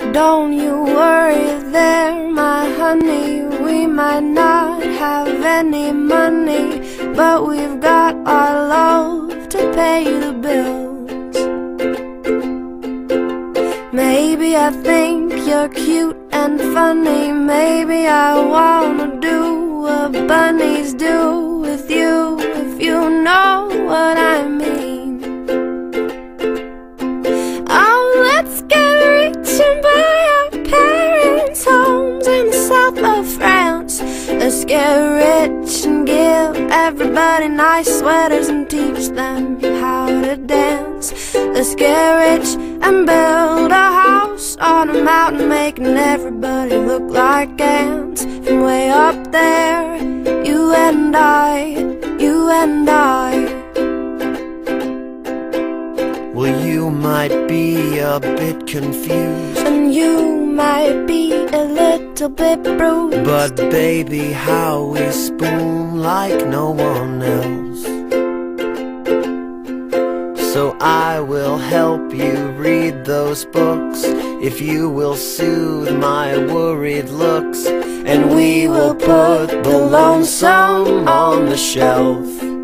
don't you worry there, my honey. We might not have any money, but we've got our love to pay the bills. Maybe I think you're cute and funny. Maybe I wanna do what bunnies do with you, if you know what I mean. Oh, let's get rich and buy our parents' homes in the south of France. Let's get rich and give everybody nice sweaters and teach them how to dance. Let's get rich and build a house on a mountain, making everybody look like ants. From way up there, you and I, you and I. Well, you might be a bit confused, and you might be a little bit bruised, but baby, how we spoon like no one else. So I will help you read those books, if you will soothe my worried looks, and we will put the lonesome on the shelf.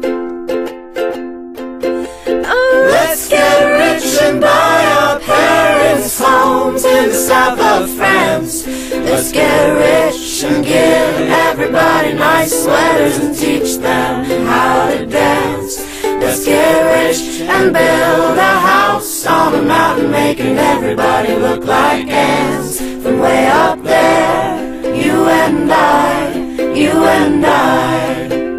Let's get rich and buy our parents' homes in the south of France. Let's get rich and give everybody nice sweaters and teach them how to dance. Let's get rich and build a house on a mountain, making everybody look like ants. From way up there, you and I, you and I.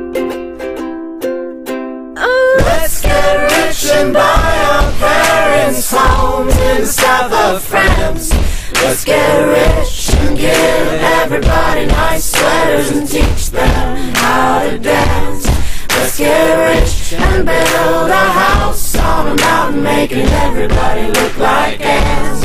Let's get rich and buy our parents' homes in the south of France. Let's get rich and give everybody nice sweaters and teach them how to dance. Let's get rich and build a house on a mountain, making everybody look like ants.